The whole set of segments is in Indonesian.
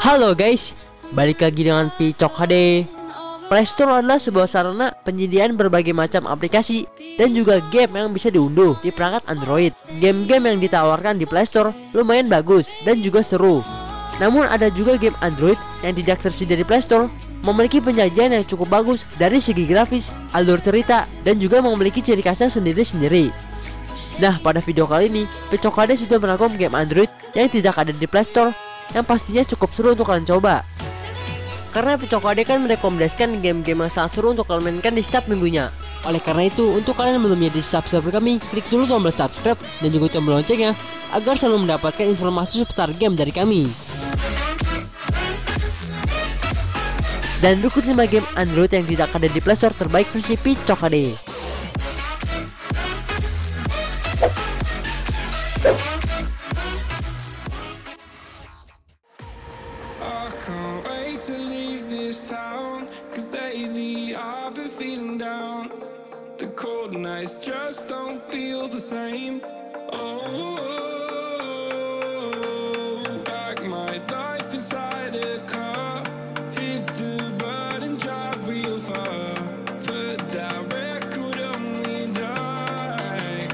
Halo guys, balik lagi dengan Picok HD. Play Store adalah sebuah sarana penyediaan berbagai macam aplikasi dan juga game yang bisa diunduh di perangkat Android. Game-game yang ditawarkan di Play Store lumayan bagus dan juga seru. Namun ada juga game Android yang tidak tersedia di Play Store, memiliki penyajian yang cukup bagus dari segi grafis, alur cerita, dan juga memiliki ciri khasnya sendiri-sendiri. Nah, pada video kali ini, Picok HD sudah merangkum game Android yang tidak ada di Play Store yang pastinya cukup seru untuk kalian coba. Karena Picok HD kan merekomendasikan game-game yang sangat seru untuk kalian mainkan di setiap minggunya. Oleh karena itu, untuk kalian yang belum menjadi subscriber kami, klik dulu tombol subscribe dan juga tombol loncengnya agar selalu mendapatkan informasi seputar game dari kami. Dan berikut 5 game Android yang tidak ada di Play Store terbaik versi Picok HD. To leave this town, 'cause lately I've been feeling down. The cold nights just don't feel the same. Oh, like my life inside a car, hit the button, drive real far, but that record only die.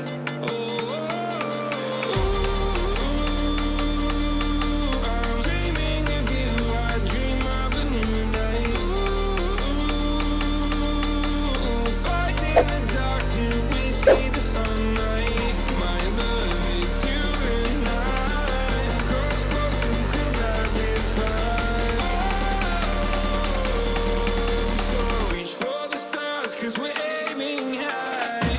I'm dreaming of you, I dream of a new life. Fighting the dark till we see the sunlight. My love, it's you and I. Close, close and could that this fire. So reach for the stars, 'cause we're aiming high.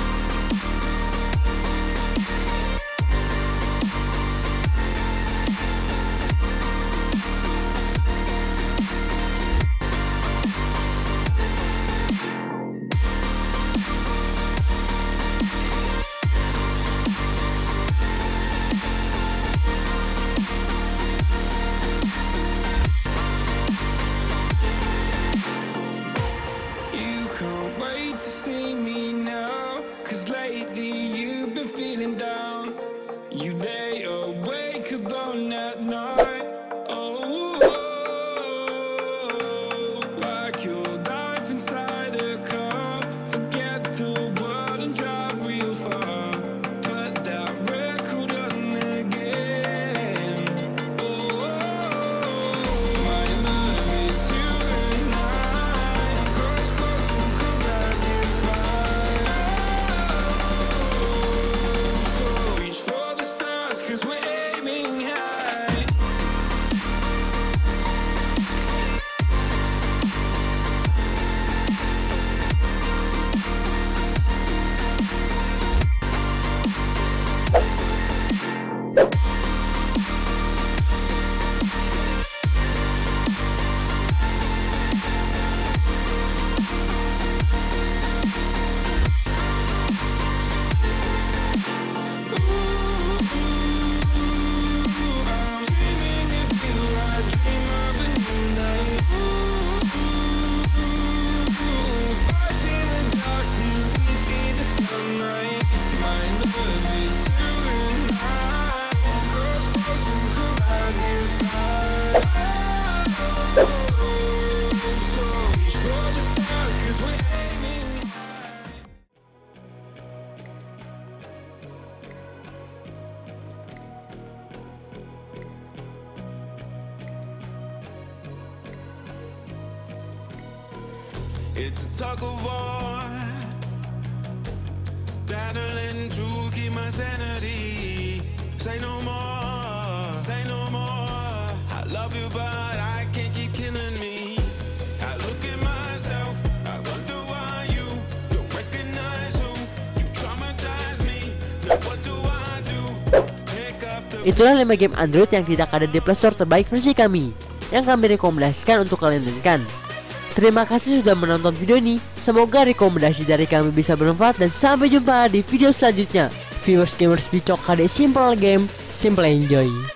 You can't wait to see me now, 'cause lately you've been feeling down. You lay awake alone at night. Oh, like your life inside a car. Forget the world and drive real far. Put that record on again. Oh, my love, it's you and I. Close, close and could that this fire. So reach for the stars, 'cause we're aiming high. I'm dreaming of you, I dream of a new life. Fighting the dark till we see the sunlight. My love, it's you and I. Close, close and could I this fire. So reach for the stars, 'cause we're aiming high. It's a tug of war, battling to keep my sanity. Say no more, say no more. I love you, but I can't keep killing me. I look at myself, I wonder why you don't recognize who you traumatize me. Now what do I do? Pick up the Itulah 5 game Android yang tidak ada di Play Store terbaik versi kami, yang kami rekomendasikan untuk kalian mainkan. Terima kasih sudah menonton video ini. Semoga rekomendasi dari kami bisa bermanfaat dan sampai jumpa di video selanjutnya. Viewers gamers Picok HD, simple game, simple enjoy.